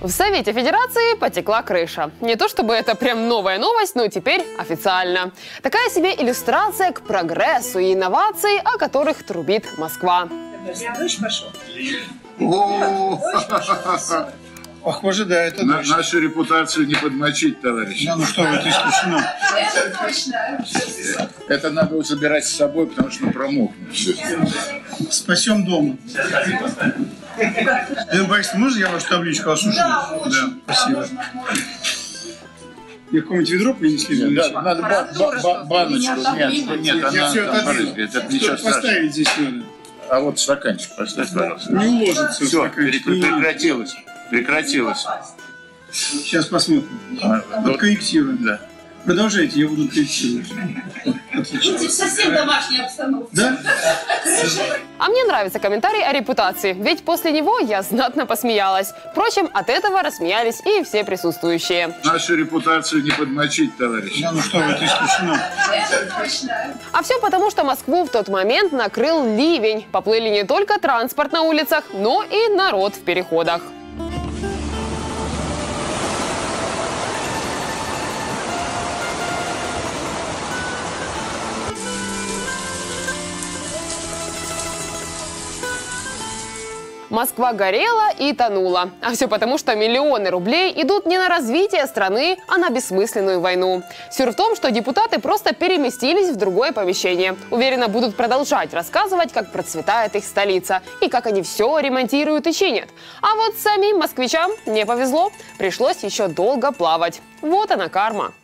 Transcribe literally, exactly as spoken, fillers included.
В Совете Федерации потекла крыша. Не то чтобы это прям новая новость, но теперь официально. Такая себе иллюстрация к прогрессу и инновации, о которых трубит Москва. Дождь пошел. Похоже, да, это На, дождь. нашу репутацию не подмочить, товарищи. Да, ну что вы, это исключено. Это точно. Это надо забирать с собой, потому что промокнет. Спасем дома. Лена Борисовна, можно я вашу табличку осушу? Да, Да, спасибо. Я какое-нибудь ведро принесли? Да, надо ба ба ба баночку. Нет, нет, Я она все там, отодвину. смотрите, это ничего страшного. Поставить здесь надо. А вот стаканчик поставь, пожалуйста. Не уложится. Все, стаканчик. прекратилось. Прекратилось. Сейчас посмотрим. А, вот, Корректируем. да. Продолжайте, я буду корректировать. Видите, совсем домашняя обстановка. Да? А мне нравится комментарий о репутации, ведь после него я знатно посмеялась. Впрочем, от этого рассмеялись и все присутствующие. Нашу репутацию не подмочить, товарищи. Да, ну что вы, это исключено. Это точно. А все потому, что Москву в тот момент накрыл ливень. Поплыли не только транспорт на улицах, но и народ в переходах. Москва горела и тонула. А все потому, что миллионы рублей идут не на развитие страны, а на бессмысленную войну. Сюр в том, что депутаты просто переместились в другое помещение. Уверенно, будут продолжать рассказывать, как процветает их столица и как они все ремонтируют и чинят. А вот самим москвичам не повезло. Пришлось еще долго плавать. Вот она карма.